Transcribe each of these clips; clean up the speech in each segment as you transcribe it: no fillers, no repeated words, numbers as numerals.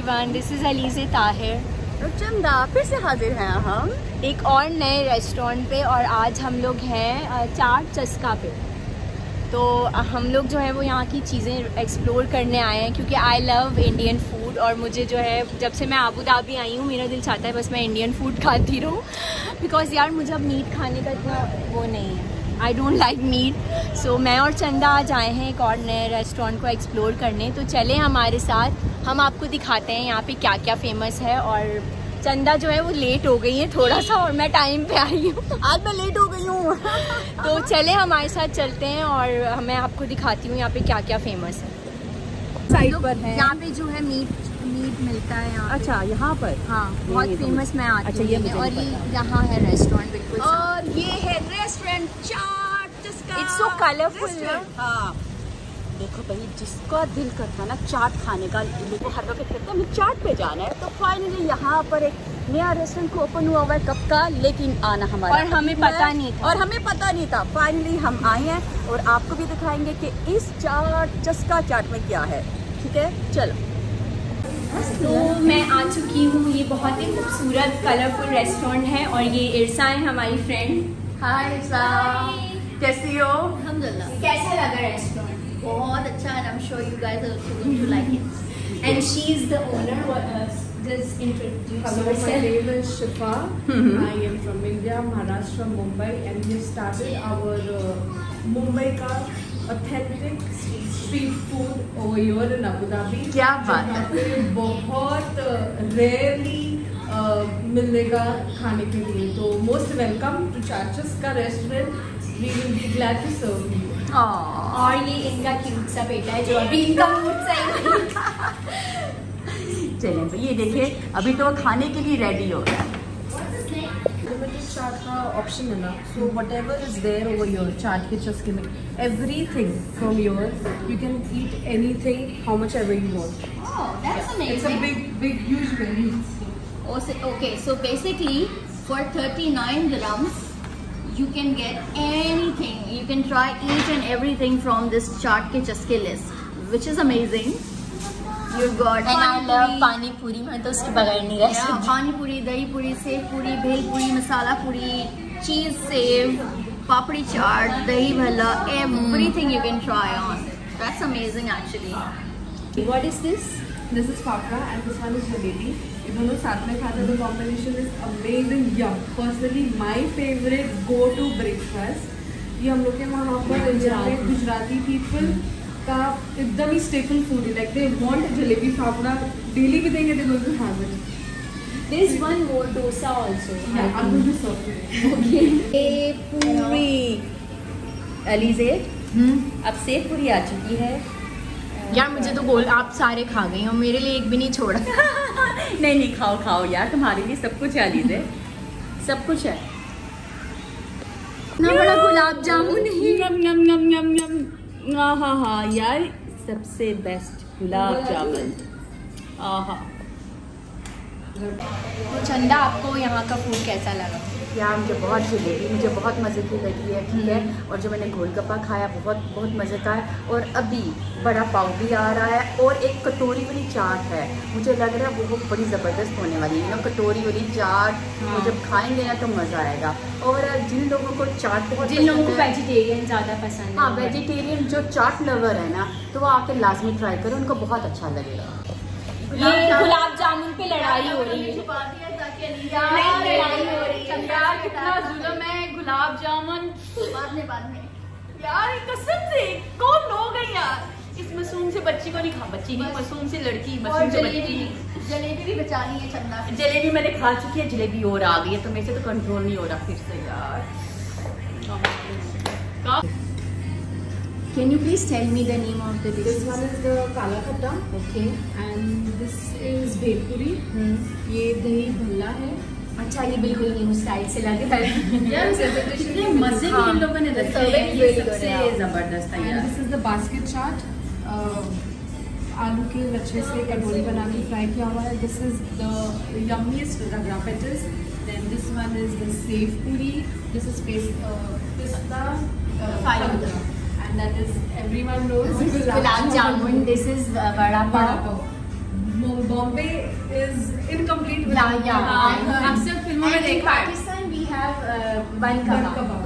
Everyone, this is Alizeh Tahir. तो चंदा फिर से हाजिर हैं हम एक और नए रेस्टोरेंट पे, और आज हम लोग हैं चाट चस्का पे। तो हम लोग जो है वो यहाँ की चीज़ें एक्सप्लोर करने आए हैं, क्योंकि आई लव इंडियन फूड। और मुझे जो है जब से मैं आबू धाबी आई हूँ मेरा दिल चाहता है बस मैं इंडियन फूड खाती रहूँ, बिकॉज़ यार मुझे अब मीट खाने का इतना वो नहीं है, I don't like meat. So मैं और चंदा आज आए हैं एक और नए रेस्टोरेंट को एक्सप्लोर करने। तो चलें हमारे साथ, हम आपको दिखाते हैं यहाँ पे क्या क्या फेमस है। और चंदा जो है वो लेट हो गई है थोड़ा सा, और मैं टाइम पे आई हूँ। आज मैं लेट हो गई हूँ। तो चले हमारे साथ चलते हैं और मैं आपको दिखाती हूँ यहाँ पे क्या क्या फेमस है। साइड पर है यहाँ पे जो है मीट मिलता है यहाँ। अच्छा, यहाँ पर हाँ, बहुत फेमस मैं आती हूँ। अच्छा, और ये यहाँ है रेस्टोरेंट बिल्कुल, और ये है restaurant Chaat Chaska. It's so colourful. हाँ देखो भाई, जिसका दिल करता है ना चाट खाने का, वो हर वक्त कहता है हमें चाट पे जाना है। तो फाइनली यहाँ पर एक नया रेस्टोरेंट ओपन हुआ हुआ है कब का, लेकिन आना हमारा और हमें पता नहीं था। और हमें पता नहीं था। फाइनली हम आए हैं और आपको भी दिखाएंगे कि इस चाट चस्का चाट में क्या है। ठीक है, चलो। तो मैं आ चुकी हूँ, ये बहुत ही खूबसूरत कलरफुल रेस्टोरेंट है। और ये इरसा है हमारी फ्रेंड। हाय इरसा, कैसी हो? Alhamdulillah. कैसा लगा रेस्टोरेंट? बहुत अच्छा, and I'm sure you guys are also going to like it. And she is the owner. Just introduce Hello, my yourself. name is Shifa. I am from India, Maharashtra, Mumbai, and we started our Mumbai ka authentic street food over here in Abu Dhabi. क्या बात है। जहाँ पे बहुत rarely मिलेगा खाने के लिए। तो most welcome to चाट चस्का restaurant. We will be glad to serve you. और ये इनका क्यूट सा बेटा है जो अभी इनका मूड सही नहीं था। चलें भाई, ये देखिए अभी तो वो खाने के लिए रेडी हो रहा है। Limited चाट का ऑप्शन है ना, so whatever is there over here चाट के चस्के में, everything from here you can eat anything how much ever you want. Oh, that's It's a amazing. big huge menu. Okay, so basically for 39 dirhams you can get anything. You can try each and everything from this chaat ke chaske list, which is amazing. You've got And I love पानी पूरी, मैं तो उसके बगैर नहीं रह yeah, सकती। pani puri, dahi puri, sev puri, bhel puri, masala puri, cheese sev, papdi chaat, dahi bhalla, everything you can try on. That's amazing actually. What is this? This is fafda and this one is jalebi. ये दोनों साथ में खाते हैं, the combination is amazing. Yum. Personally my favorite go to breakfast. ये हम लोग के वहाँ पर इंडिया में गुजराती people का एकदम ही staple food है. Like they want jalebi fafda daily भी देंगे, they going to have it. There is one more dosa also. Yeah, I'm going to serve it. ये पूरी अलीज़े, अब सेव पूरी आ चुकी है। यार मुझे तो बोल, आप सारे खा गई हो, मेरे लिए एक भी नहीं छोड़ा। नहीं खाओ खाओ यार, तुम्हारे लिए सब कुछ है अलीज़े, सब कुछ है। इतना बड़ा गुलाब जामुन है। यम यम यम यम यम। आहा यार, सबसे बेस्ट गुलाब जामुन। आहा। तो चंदा, आपको यहाँ का फूड कैसा लगा? यार मुझे बहुत जलेबी, मुझे बहुत मज़े की लगी है। ठीक है, और जो मैंने गोलगप्पा खाया बहुत मज़े का है। और अभी बड़ा पाव भी आ रहा है और एक कटोरी वाली चाट है, मुझे लग रहा है वो बड़ी ज़बरदस्त होने वाली है। कटोरी वाली चाट वो जब खाएंगे ना तो मज़ा आएगा। और जिन लोगों को चाट बहुत, जिन लोगों को वेजिटेरियन ज़्यादा पसंद है, हाँ वेजिटेरियन जो चाट लवर है ना, तो वो आके लाजमी ट्राई करें, उनको बहुत अच्छा लगेगा। ये गुलाब जामुन पे लड़ाई हो रही है। यार कितना जुल्म है, गुलाब जामुन बाद में यार कसम से कौन लोग हैं यार। इस मासूम से बच्ची को नहीं खा, बच्ची नहीं, मासूम से लड़की, और मासूम से जलेबी बच्ची। जलेबी भी बचानी है चंदा। जलेबी मैंने खा चुकी है, जलेबी और आ गई है, तो मेरे से तो कंट्रोल नहीं हो रहा फिर से यार। Can you please tell me the name of the dish? This one is the काला खट्टा. Okay. And this is bhelpuri. ये दही भल्ला है. अच्छा, ये बिल्कुल न्यू स्टाइल से लग रहा है। कितने मजे की इन लोगों ने रखे हैं, ये सबसे जबरदस्त है And यार। this is the basket chaat. आलू के लच्छे से कटोरी बना के फ्राई किया हुआ है. This is the yummiest raga patties. Then this one is the sev puri. This is pista Faluda. And that is everyone knows This is gulab jamun. This is vada pav. Bombay is incomplete. अक्सर फिल्मों में देखा है। Pakistan we have बन कबाब,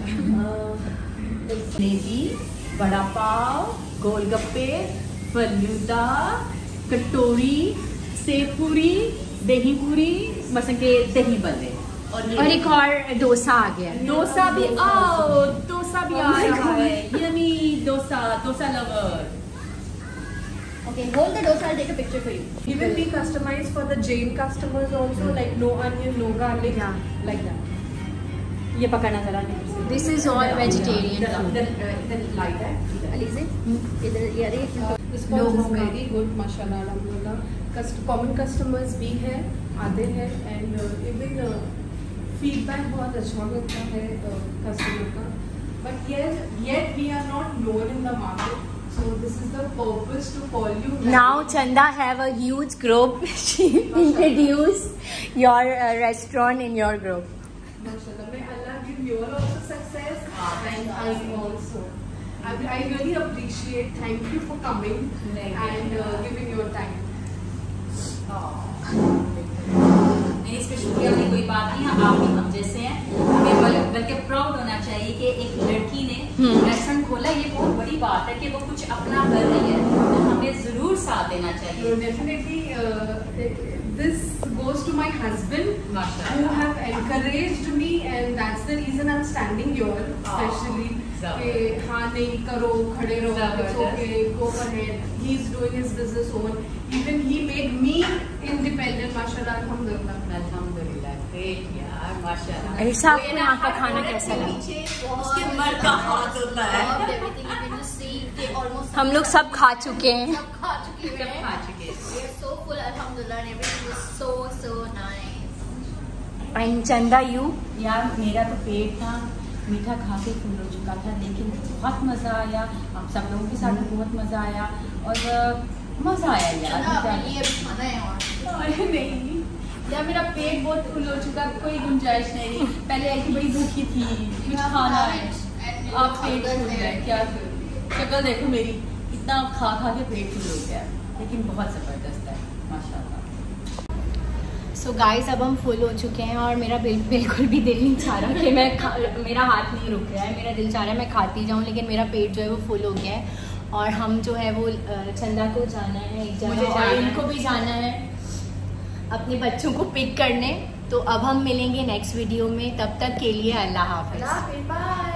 जलेबी, बड़ा पाव, गोलगप्पे, फलूदा, कटोरी, save पूरी, दही पूरी, मसन के दही बल्ले और एक और डोसा आ गया। डोसा भी आ रहा है। Yummy dosa lover. Okay, hold the dosa. I'll take a picture for you. Even we customize for the Jain customers also, like no onion, no garlic, like that. ये पकाना जरा नहीं। This is all vegetarian food. Then light है। Alize, इधर ये अरे Response is very good, mashallah, alhamdulillah. Common customers भी हैं, आते हैं, and even feedback बहुत अच्छा मिलता है customer का. But yet we are not known in the market. So this is the purpose to call you. Now Chanda have a huge group. She introduced your restaurant in your group. Mashallah, may Allah give you all also success and us also. I really appreciate. Thank you for coming and giving your time. नहीं, इसमें शुक्रिया वाली कोई बात नहीं है। आप भी हम जैसे हैं, हमें बल्कि प्राउड होना चाहिए कि एक लड़की ने रेस्टोरेंट खोला। ये बहुत बड़ी बात है कि वो कुछ अपना कर रही है, तो हमें जरूर साथ देना चाहिए। So definitely this goes to my husband who have encouraged me, and that's the reason I'm standing here, especially कि हाँ नहीं करो, खड़े रहो, it's okay, go ahead. He's doing his business own. Even he made me independent, mashallah, alhamdulillah. Great यार, माशाल्लाह। ऐसा आपको यहाँ का खाना कैसा लगा? उसके मर्द का हाथ होता है। हम लोग सब खा चुके हैं। सब खा चुके हैं। We are so full, alhamdulillah, and everything was so nice. And Chanda, you? यार मेरा तो पेट ना मीठा खा के फूल हो चुका था, लेकिन बहुत मज़ा आया। हम सब लोगों के साथ बहुत मज़ा आया और मज़ा आया यार। ये खाना है और नहीं यार, मेरा पेट बहुत फुल हो चुका, कोई गुंजाइश नहीं। पहले ऐसी बड़ी भूखी थी, कुछ खाना है, आप पेट फूल गए। क्या शक्ल देखो मेरी, इतना खा के पेट फुल हो गया, लेकिन बहुत ज़बरदस्त है माशाल्लाह। So guys, अब हम फुल हो चुके हैं और मेरा बिल्कुल भी दिल नहीं चाह रहा कि मेरा हाथ नहीं रुक रहा है। मेरा दिल चाह रहा है मैं खाती जाऊँ, लेकिन मेरा पेट जो है वो फुल हो गया है। और हम जो है वो चंदा को जाना है एक जगह, और इनको भी जाना है अपने बच्चों को पिक करने। तो अब हम मिलेंगे नेक्स्ट वीडियो में, तब तक के लिए अल्लाह हाफ़िज़। Bye.